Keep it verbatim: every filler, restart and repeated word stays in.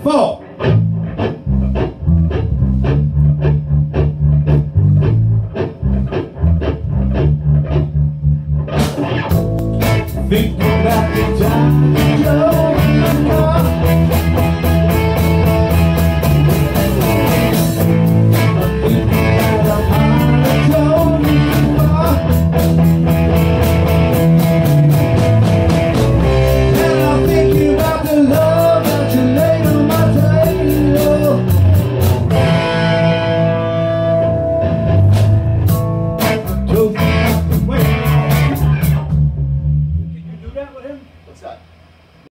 four. Think about the time you know you are.